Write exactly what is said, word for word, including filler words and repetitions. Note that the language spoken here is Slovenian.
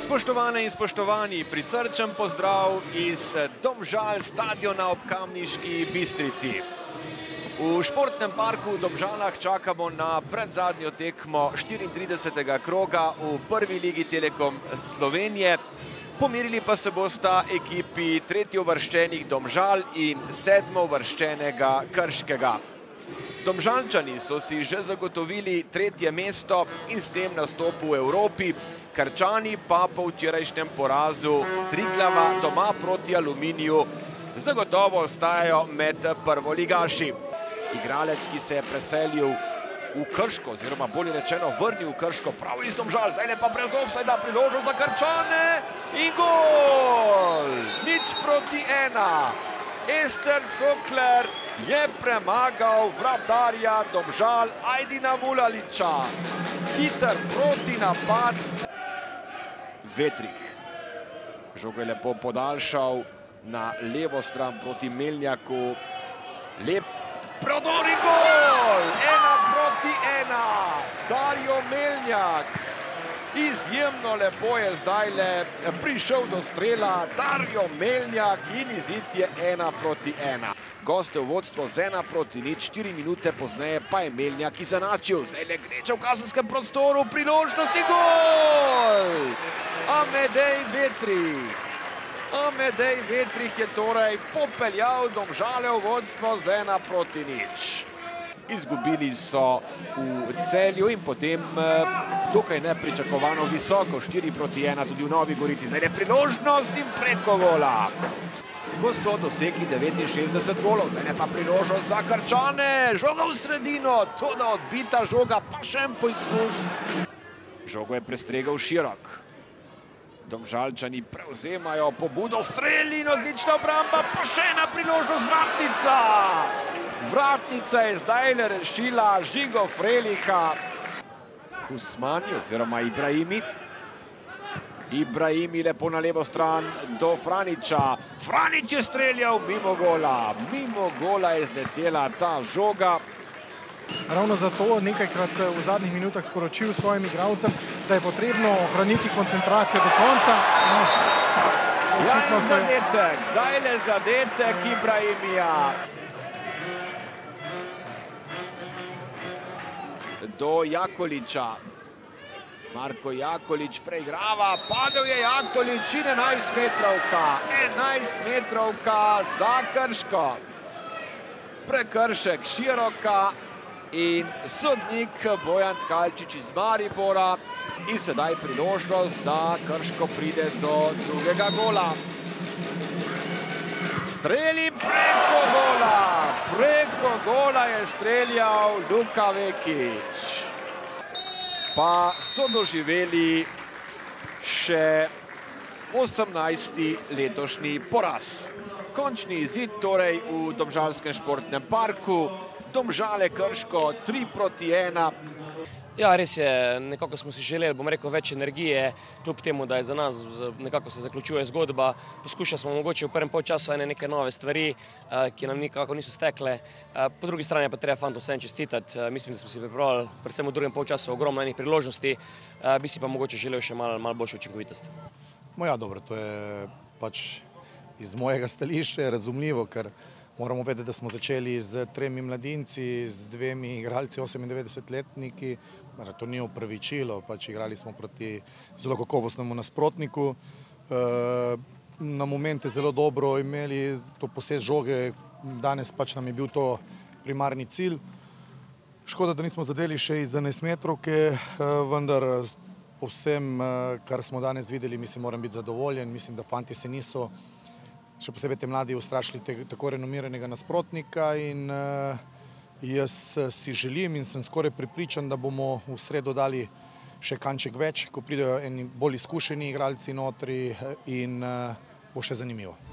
Spoštovane in spoštovani, prisrčen pozdrav iz Domžal stadiona ob Kamniški Bistrici. V športnem parku v Domžalah čakamo na predzadnjo tekmo štiriintridesetega kroga v prvi ligi Telekom Slovenije. Pomerili pa se bosta ekipi tretjeuvrščenih Domžal in sedmouvrščenega Krškega. Domžalčani so si že zagotovili tretje mesto in s tem nastop v Evropi, Krčani pa po včerajšnjem porazu Triglava doma proti Aluminiju zagotovo ostajajo med prvoligaši. Igralec, ki se je preselil v Krško, oziroma bolje rečeno vrnil v Krško, prav iz Domžal, zdaj pa brez ofsajda priložil za Krčane in gol! Nič proti ena. Ester Sokler je premagal vratarja Domžal Ajdina Vulaliča. Hiter proti napad. Vetrih. Žogo je lepo podaljšal na levo stran proti Melnjaku. Lep prodor in gol! Ena proti ena. Dario Melnjak. Izjemno lepo je zdajle prišel do strela Dario Melnjak in izid je ena proti ena. Goste v vodstvo z ena proti nič, štiri minute pozneje pa je Melnjak izenačil. Zdajle gneča v kazenskem prostoru, priložnosti, gol! Amedej Vetrih. Amedej Vetrih je torej popeljal Domžale v vodstvo z ena proti nič. Izgubili so v Celju in potem dokaj nepričakovano visoko, štiri proti ena tudi v Novi Gorici. Zdaj je priložnost in preko gola. Ko so dosegli devetinšestdeset golov, zdaj je pa priložnost za Krčane. Žoga v sredino, toda odbita žoga, pa še en poizkus. Žogo je prestregal širok. Domžalčani prevzemajo pobudo, streli in odlična obramba, pa še ena priložnost, vratnica. Vratnica je zdajle rešila Žigo Freliha. Usmani oziroma Ibrahimi. Ibrahimi lepo na levo stran do Franiča. Franič je streljal mimo gola. Mimo gola je zletela ta žoga. Ravno zato nekajkrat v zadnjih minutah sporočil svojim igralcem, da je potrebno ohraniti koncentracijo do konca. Ja, in zadetek. Zdajle zadetek Ibrahimija. Do Jakoliča. Marko Jakolič preigrava, padel je Jakolič in enajstmetrovka. enajstmetrovka za Krško. Prekršek široka in sodnik Bojan Tkalčič iz Maribora. In sedaj priložnost, da Krško pride do drugega gola. Streli preko gola. Preko gola je streljal Luka Vekić. Pa so doživeli še osemnajsti letošnji poraz. Končni izid torej v Domžalskem športnem parku. Domžale Krško tri proti ena. Ja, res je, nekako smo si želeli, bom rekel, več energije, kljub temu, da je za nas nekako se zaključuje zgodba. Poskušali smo mogoče v prvem polčasu ene neke nove stvari, ki nam nikako niso stekle. Po drugi strani pa treba fantom vsem čestitati. Mislim, da smo si pripravili predvsem v drugem polčasu ogromno enih priložnosti, bi si pa mogoče želel še malo boljšo učinkovitost. Ja, dobro, to je pač iz mojega stališča razumljivo, ker moramo vedeti, da smo začeli z tremi mladinci, z dvemi igralci osemindevetdesetletniki. To ni opravičilo, pač igrali smo proti zelo kakovostnemu nasprotniku. Na momente zelo dobro imeli to posest žoge, danes pač nam je bil to primarni cilj. Škoda, da nismo zadeli še iz enajstmetrovke, vendar po vsem, kar smo danes videli, mislim, moram biti zadovoljen. Mislim, da fanti se niso, še posebej te mladi, ustrašili tako renomiranega nasprotnika in jaz si želim in sem skoraj prepričan, da bomo v sredo dali še kanček več, ko pridejo eni bolj izkušeni igralci notri in bo še zanimivo.